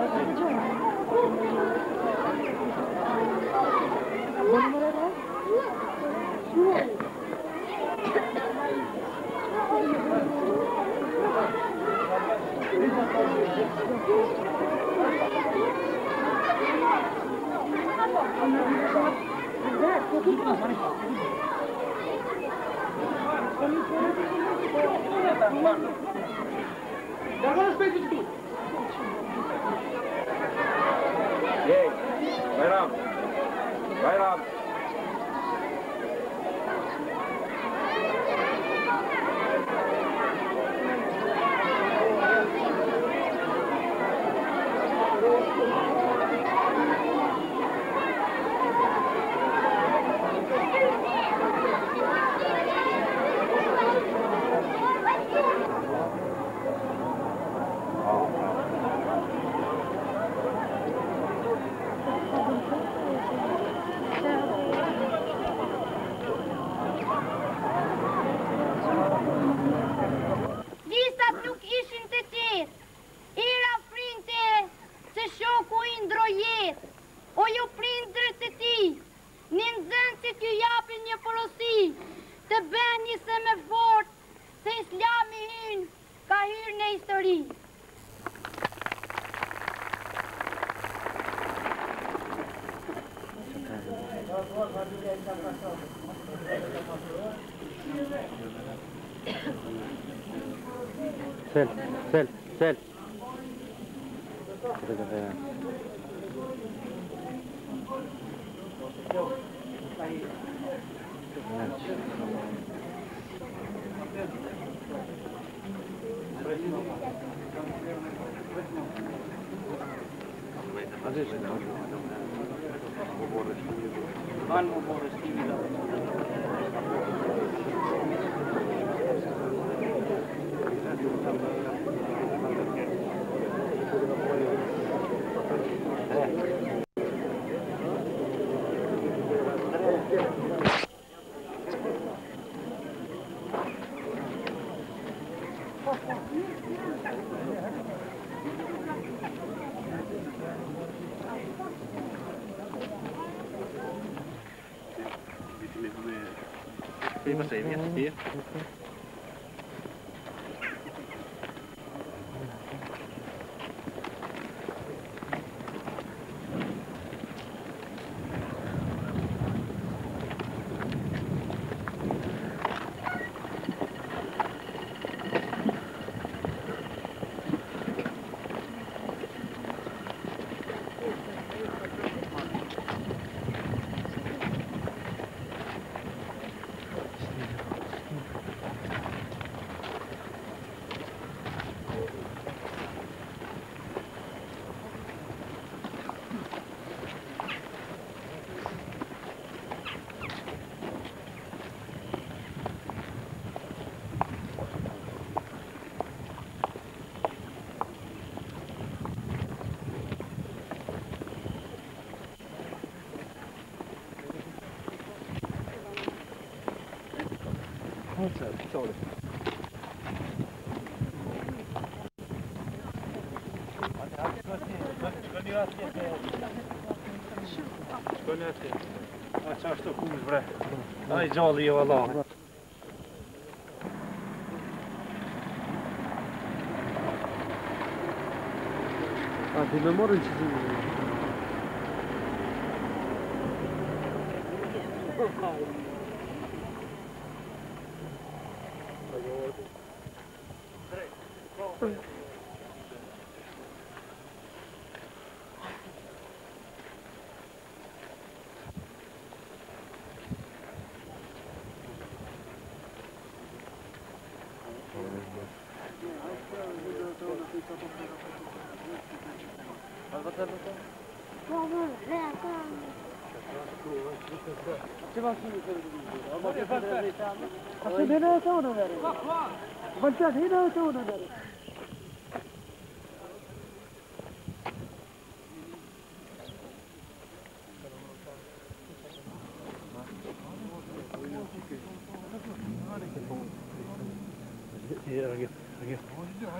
Ei, Bayram! Bayram! Visat nuk ishin të tjerë, era printe se shoku I ndrojet, o ju prindër të ti, një nxënësit ju japin një porosi, të bëni se me fort, se Islami hynë, ka hyrë në histori. Sel. Prima sei via, sì. Sorry. Qa është të kush bre? Ai gjalli jo Allah. A ti me morën që zimë? Hier,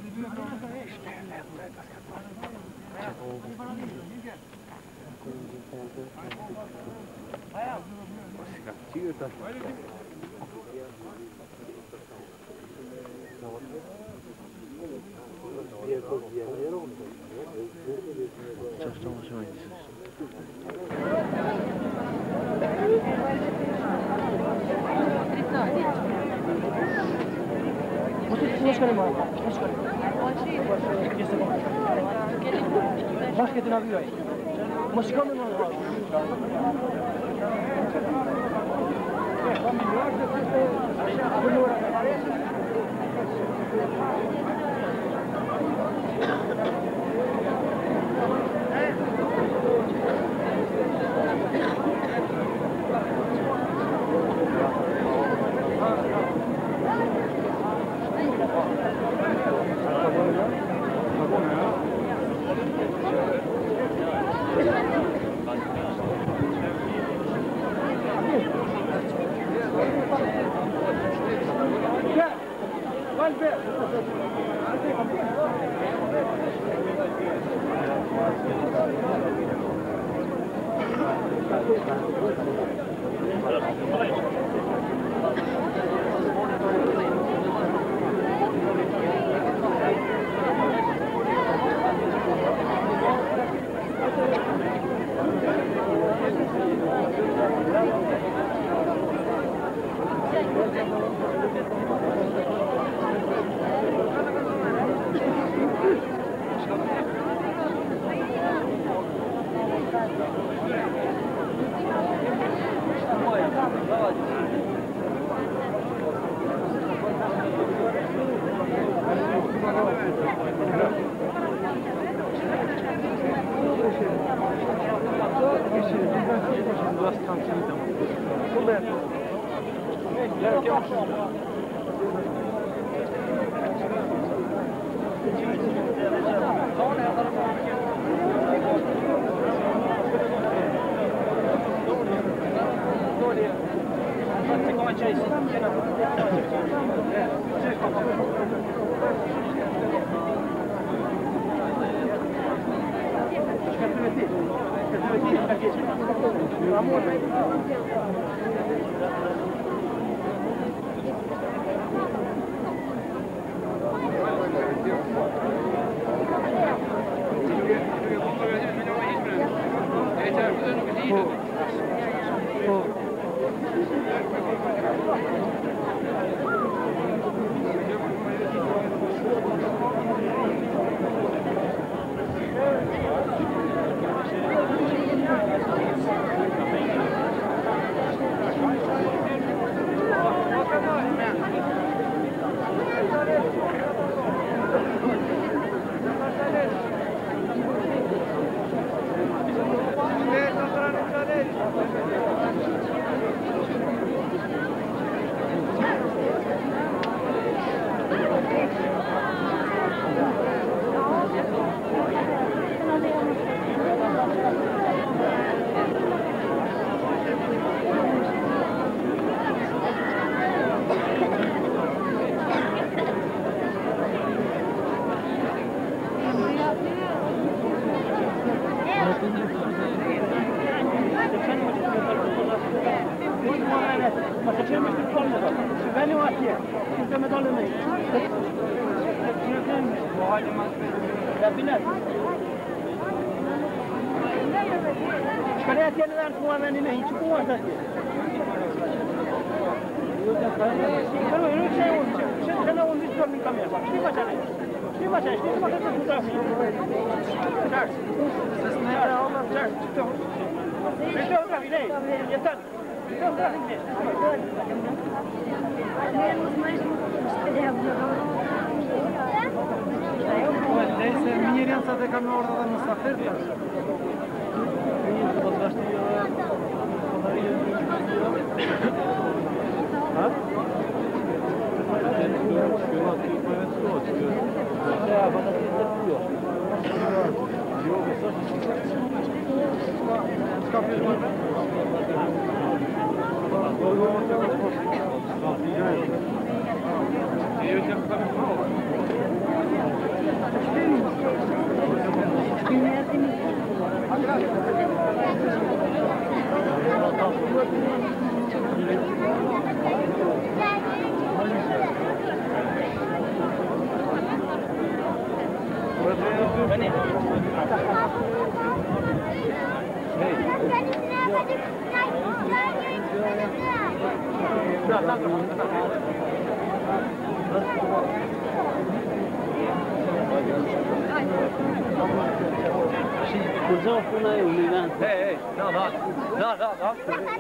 کجا خونه اولیدن؟ Hej, da.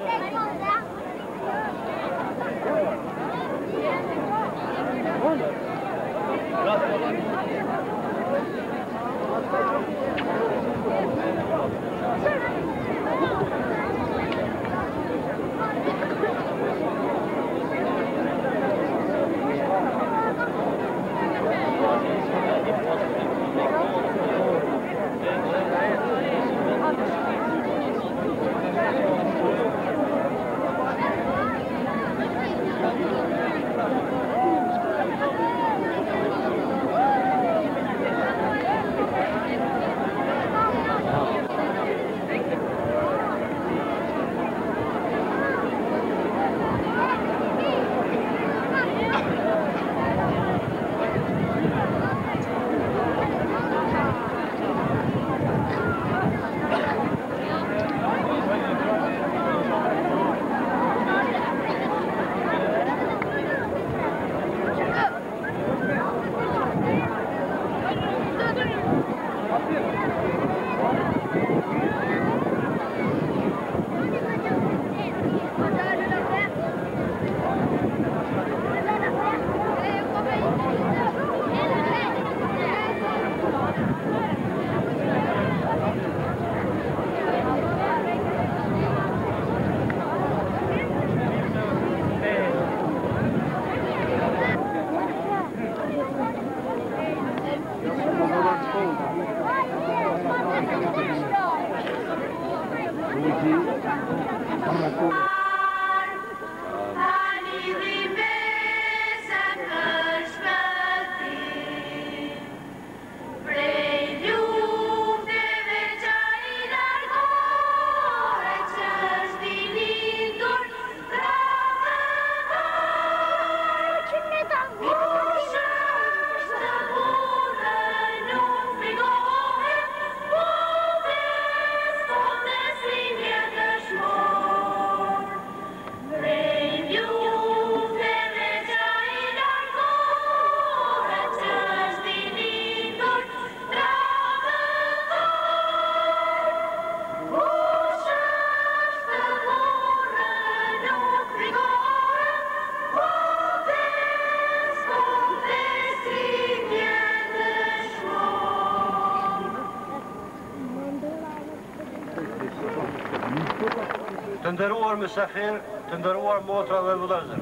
Të nderuar mysafir, të nderuar motra dhe vëllezër.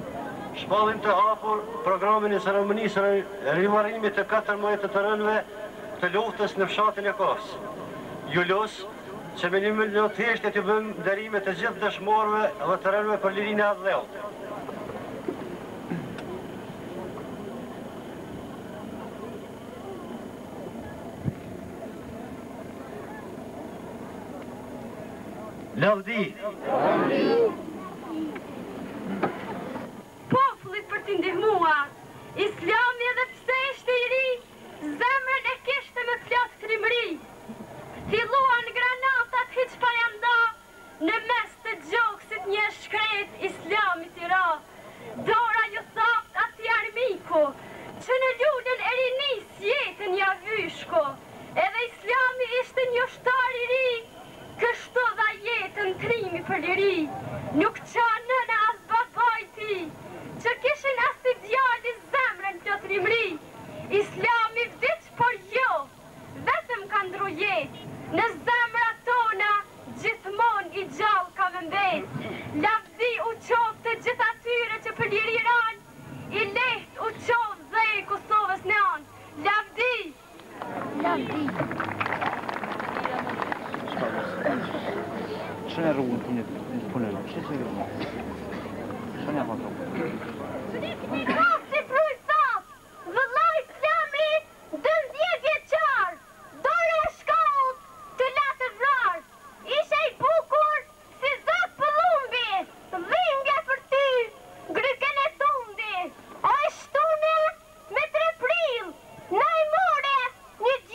Shpallim të hapur programin e ceremonisë rimarrimit të 14 të rënëve të luftës në fshatin e Kos. Ju los që me një milion thjesht të bëjmë nderime të gjithë dëshmorëve dhe të rënëve për lirinë e Adheut. Lavdi! Popullit për t'i ndihmuar, Islami edhe pse ishte i ri, zemrën e kishte me plot trimëri. Filluan granatat hiç pa janë nda, në mes të gjoksit një shkret Islamit i ra. Dora ju thaft ati armiku, që në lullën e rinis jetën ja vyshko, edhe Islami ishte një ushtar i ri, kështu dha jetën trimi për liri, nuk qa nëna as babajti, që kishin as i djali zemrën të trimri. Islami vdiq por jo, vetëm ka ndru jet, në zemra tona gjithmon i gjall ka vëmbet. Lavdi u qovë të gjithë atyre që për liri ran, i leht u qovë dhe i Kosovës në anë. Lavdi! Lavdi! Ce ne rugăm pune la? Ce să-i rugăm? Să ne aflăm. Si prujsat, vëlla Islami, 12 vjeqar, dore e shkallët të latë vrar, ishe i bukur si zot pëllumbi, dhinge për ty, gryken e tundi, o e shtune me 3 prill, na i more një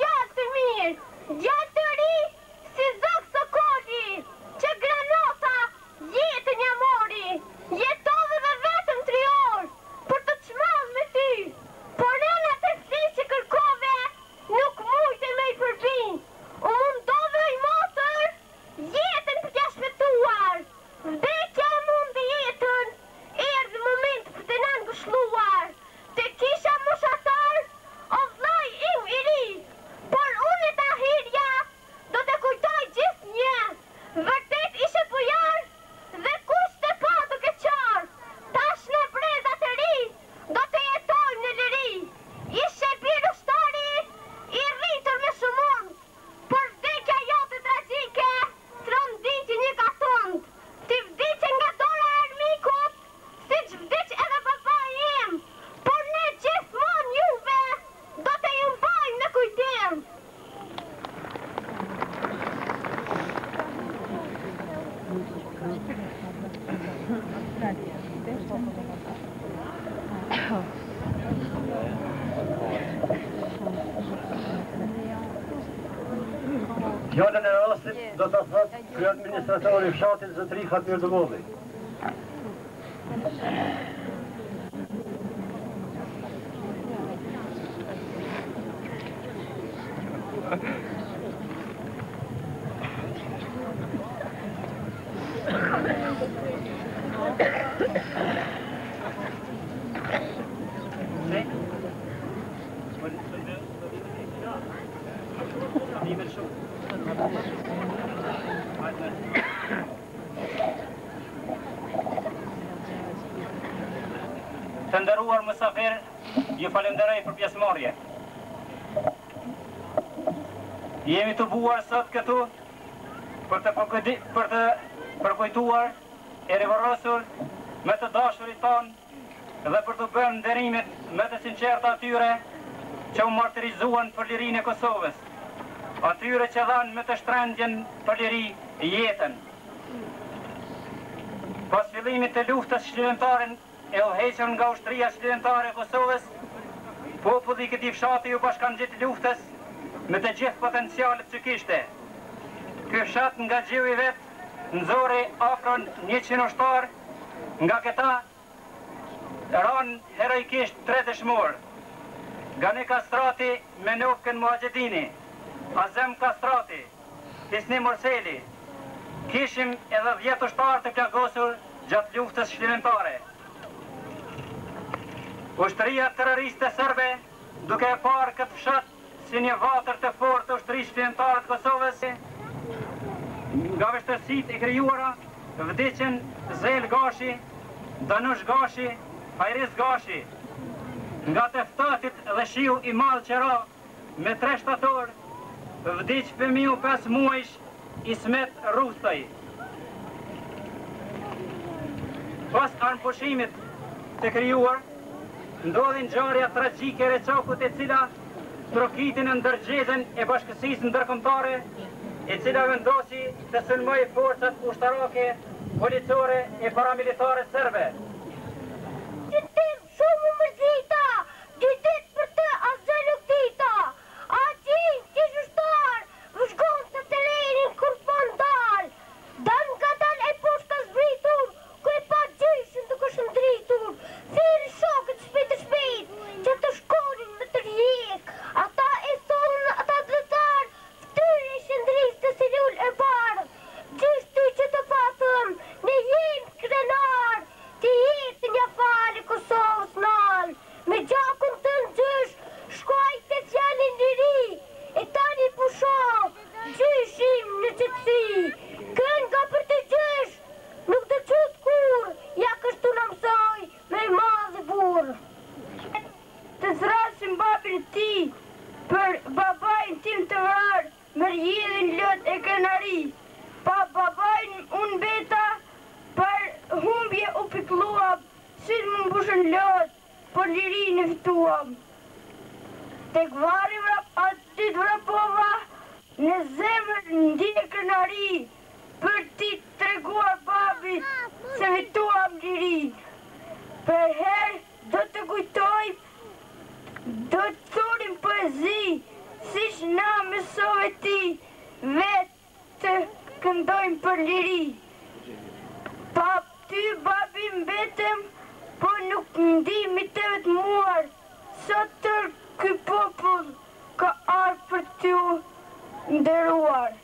Fjallën e rastit do të thot kryeadministratori i fshatit Zotëri Fatmir Dëmolli. Të nderuar mysafir, ju falenderoj për pjesëmarrje. Jemi të buar sot këtu për të përkujtuar e rivorosur me të dashurit tonë dhe për të bërë nderimet me të sinqerta atyre që u martirizuan për lirinë e Kosovës, atyre që dhanë me të shtrendjen për liri jetën. Pas fillimit të luftës shlirimtare e udhëhequr nga ushtria shlirimtare e Kosovës, populli i këtij fshati u bashkangjit luftës me të gjithë potencialet që kishte. Ky fshat nga gjiu i vet nxori afro 100 ushtar, nga këta ran heroikisht 3 dëshmor. Gani Kastrati me Nofken Muhaxhedini, Azem Kastrati, Hisni Morseli. Kishim edhe 10 ushtar të plagosur gjatë luftës shlirimtare. Ushtria terroriste serbe, duke e parë këtë fshat si një vatër të fortë të ushtrisë shlirimtare të Kosovës, nga vështërsitë e krijuara vdiqën Zel Gashi, Danush Gashi, Fajris Gashi. Nga të ftatit dhe shiu i madh që ra me 3 shtator, vdiq fëmiu 5 muajsh Ismet Rustoj. Pas armpushimit të krijuar, ndodhin ngjarja tragjike e Reçakut, e cila trokitin e ndërgjegjën e bashkësisë ndërkombëtare, e cila vendosi të sulmojë forcat ushtarake, policore e paramilitare serbe. Shumë mërzita, dy ditë për të azëllu këtita, a qinë që shushtar, vëshgonë të të lerin kur fon dal, dan nga dal e poshta zbritur, ku e pa gjyshën të këshën dritur, thirë shokët shpejt, që të shkonin me të rjek, ata e thonë ata dretar, ftyri shëndris të silull e bardh, gjyshtu që të patëm, ne jenë krenar, të jetë një falë Kosovës nalë, me gjakun të në gjysh, shkuaj të fjalin liri, e tani pusho, gjyshim në qëtësi, kënga për të gjysh, nuk të qëtë kur, ja kështu në mësoj, me i madhë burë. Të thrasim babin ti, për babajnë tim të vrarë, më rjedhin lot e krenari, pa babajnë unë beta, për humbje u pikluam, si më mbushën lot, për liri në fituam. Tek vari aty të vrapova, në zemër ndje krenari, për ti të treguar babit, se fituam lirin. Për herë do të kujtoj, do të thurim poezi, si që na mësove ti, vetë të këndojmë për liri. Pa ty babi mbetëm, po nuk ndimi të vetë muar, sot tërë ky popull ka ardhur për t'ju nderuar.